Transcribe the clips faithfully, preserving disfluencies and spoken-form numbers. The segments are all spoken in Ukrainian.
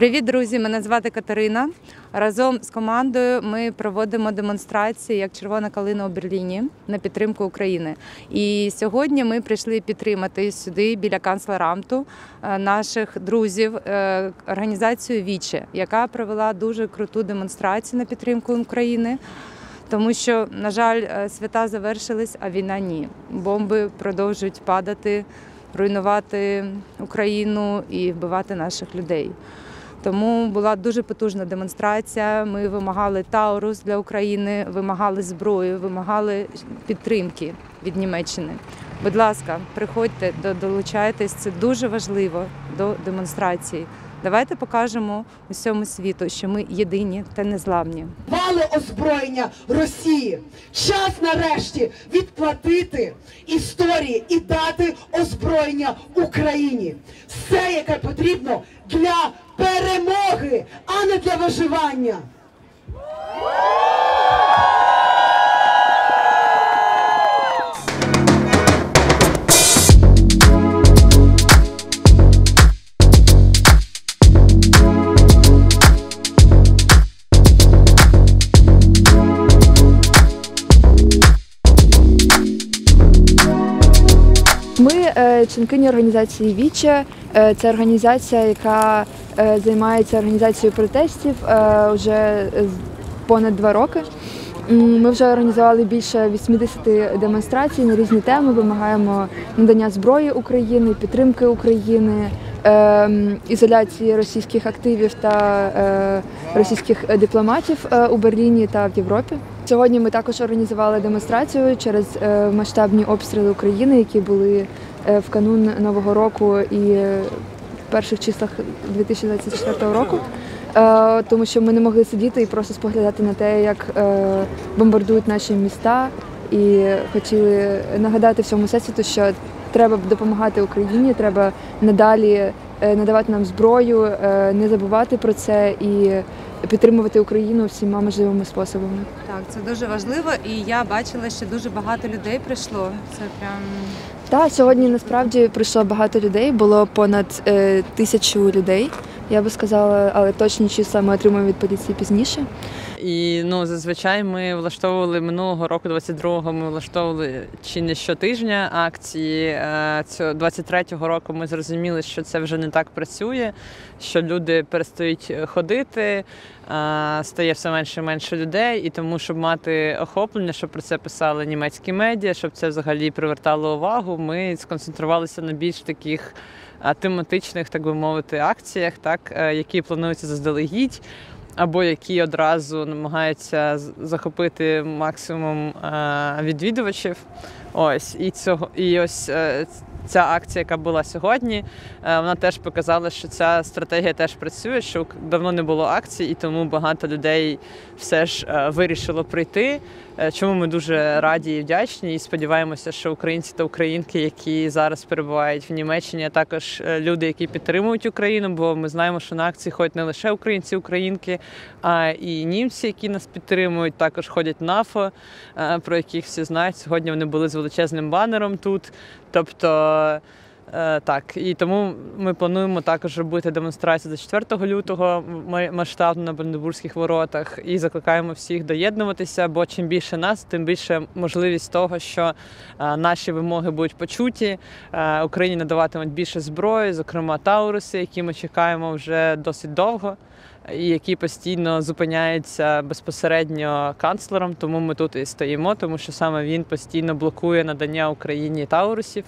Привіт, друзі! Мене звати Катерина. Разом з командою ми проводимо демонстрації як Червона калина у Берліні на підтримку України. І сьогодні ми прийшли підтримати сюди, біля канцлерамту, наших друзів, організацію Віче, яка провела дуже круту демонстрацію на підтримку України. Тому що, на жаль, свята завершились, а війна ні. Бомби продовжують падати, руйнувати Україну і вбивати наших людей. Тому була дуже потужна демонстрація. Ми вимагали Таурус для України, вимагали зброю, вимагали підтримки від Німеччини. Будь ласка, приходьте, долучайтесь, це дуже важливо до демонстрації. Давайте покажемо усьому світу, що ми єдині та незламні. Вали озброєння Росії. Час нарешті відплатити історії і дати озброєння Україні. Все, яке потрібно для перемоги, а не для виживання. Ми членкині організації Віче. Це організація, яка займається організацією протестів вже понад два роки. Ми вже організували більше вісімдесят демонстрацій на різні теми. Вимагаємо надання зброї України, підтримки України, ізоляції російських активів та російських дипломатів у Берліні та в Європі. Сьогодні ми також організували демонстрацію через масштабні обстріли України, які були в канун Нового року і в перших числах дві тисячі двадцять четвертого року. Тому що ми не могли сидіти і просто споглядати на те, як бомбардують наші міста, і хотіли нагадати всьому всесвіту, що треба допомагати Україні, треба надалі надавати нам зброю, не забувати про це і підтримувати Україну всіма можливими способами. Так, це дуже важливо, і я бачила, що дуже багато людей прийшло. Це прям... Так, сьогодні насправді прийшло багато людей, було понад е, тисячу людей, я би сказала, але точні числа ми отримаємо від поліції пізніше. І ну, зазвичай ми влаштовували минулого року, двадцять другого, ми влаштовували чи не щотижня акції. Цього двадцять третього року ми зрозуміли, що це вже не так працює, що люди перестають ходити, стає все менше і менше людей, і тому, щоб мати охоплення, щоб про це писали німецькі медіа, щоб це взагалі привертало увагу, ми сконцентрувалися на більш таких тематичних, так би мовити, акціях, так, які плануються заздалегідь, або які одразу намагаються захопити максимум відвідувачів. Ось, і, цього, і ось ця акція, яка була сьогодні, вона теж показала, що ця стратегія теж працює, що давно не було акцій, і тому багато людей все ж вирішило прийти, чому ми дуже раді і вдячні, і сподіваємося, що українці та українки, які зараз перебувають в Німеччині, а також люди, які підтримують Україну, бо ми знаємо, що на акції ходять не лише українці, українки, а і німці, які нас підтримують, також ходять НАФО, про яких всі знають. Сьогодні вони були з величезним банером тут. Тобто, так, і тому ми плануємо також робити демонстрацію до четвертого лютого масштабно на Бранденбурзьких воротах, і закликаємо всіх доєднуватися, бо чим більше нас, тим більше можливість того, що наші вимоги будуть почуті, Україні надаватимуть більше зброї, зокрема Тауруси, які ми чекаємо вже досить довго, і які постійно зупиняються безпосередньо канцлером, тому ми тут і стоїмо, тому що саме він постійно блокує надання Україні Таурусів.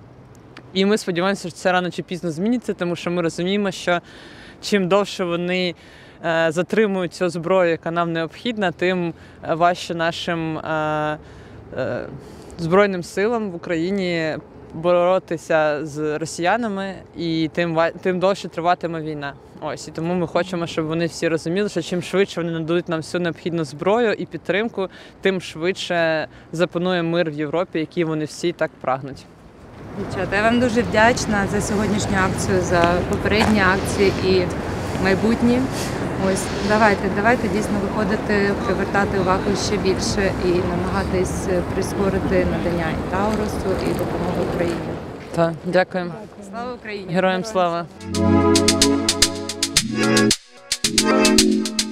І ми сподіваємося, що це рано чи пізно зміниться, тому що ми розуміємо, що чим довше вони е, затримують цю зброю, яка нам необхідна, тим важче нашим е, е, Збройним силам в Україні боротися з росіянами, і тим, тим довше триватиме війна. Ось, і тому ми хочемо, щоб вони всі розуміли, що чим швидше вони нададуть нам всю необхідну зброю і підтримку, тим швидше запанує мир в Європі, який вони всі так прагнуть. Дівчата, я вам дуже вдячна за сьогоднішню акцію, за попередні акції і майбутні. Ось, давайте, давайте дійсно виходити, привертати увагу ще більше і намагатись прискорити надання і Таурусу, і допомогу Україні. Так, дякуємо. Слава Україні! Героям слава! Україні.